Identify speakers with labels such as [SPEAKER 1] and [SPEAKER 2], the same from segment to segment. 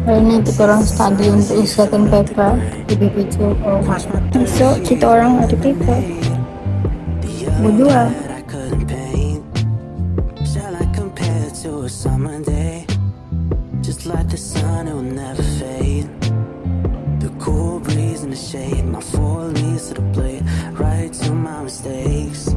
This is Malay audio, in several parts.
[SPEAKER 1] Hari ni kita orang study untuk second paper di BPJ. Besok kita orang ada paper. Berdua.
[SPEAKER 2] Just like the sun, it will never fade. The cool breeze in the shade, my four leaves to the blade, right to my mistakes.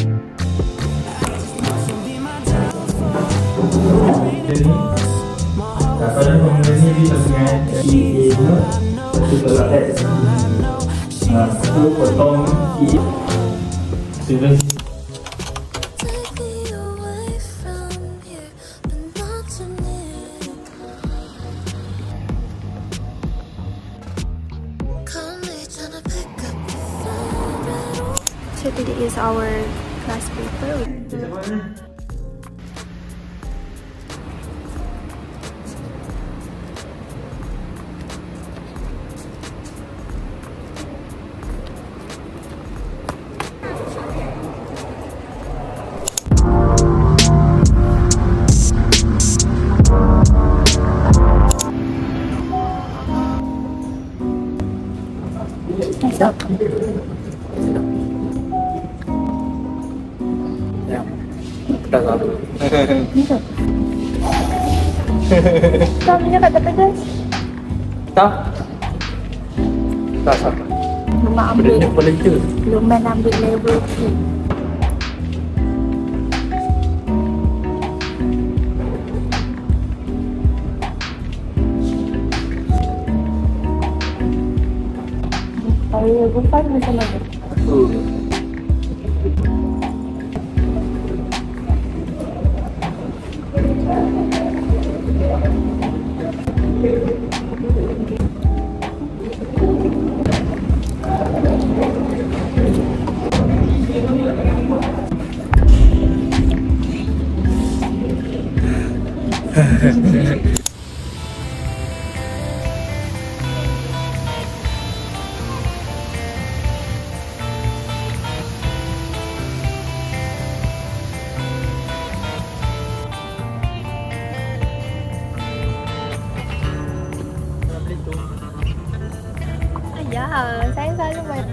[SPEAKER 3] Pada formula ni kita dengan EA tu, satu tolak X. Aku potong E. Student.
[SPEAKER 1] So today is our class paper. Kau minyak kata pedas?
[SPEAKER 3] Tak. Tak sama.
[SPEAKER 1] Lumayan ambil.
[SPEAKER 3] Pedasnya
[SPEAKER 1] Lumayan ambil level 3. Saya bukan macam mana? Ya, saya selalu main.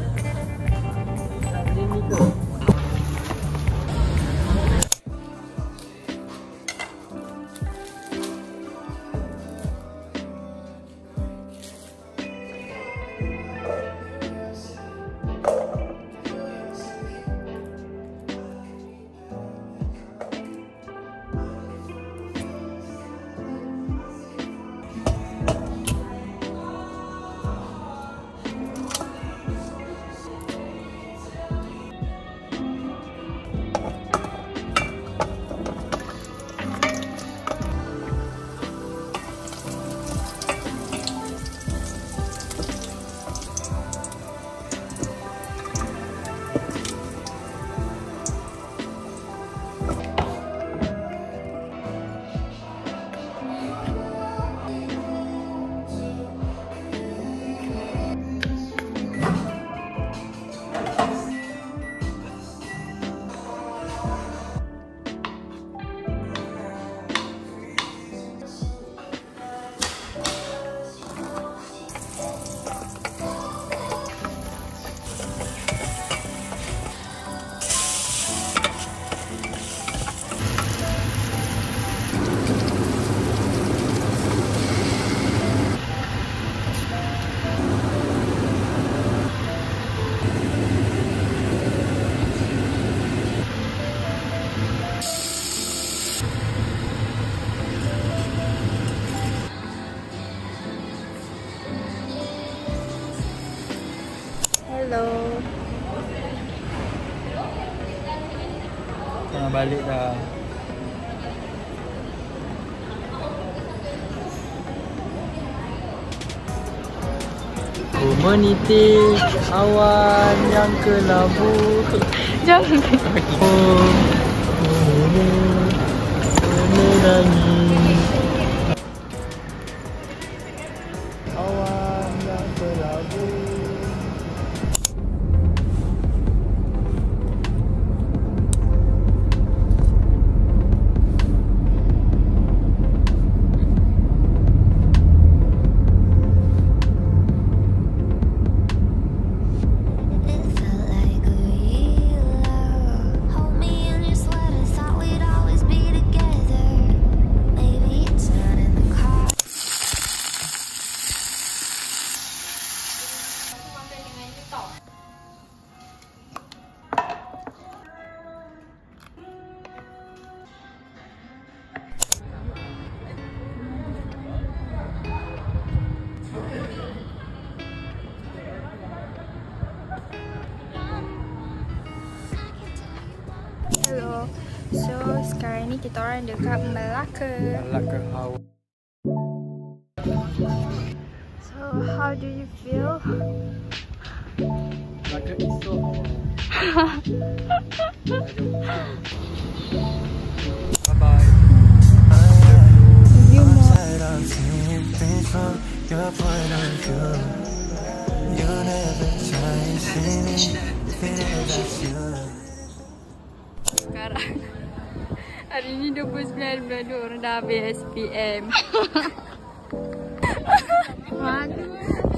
[SPEAKER 1] Hello.
[SPEAKER 3] Tengah balik dah. Ku meniti awan yang kelabu.
[SPEAKER 1] Jangan.
[SPEAKER 3] Menangis awan yang kelabu.
[SPEAKER 1] sekarang ni kita orang dekat Melaka.
[SPEAKER 4] Melaka how?
[SPEAKER 1] So, how do you feel?
[SPEAKER 4] Melaka is so Bye-bye.
[SPEAKER 1] You more. Sekarang hari ni 29 orang dah habis SPM. Mana?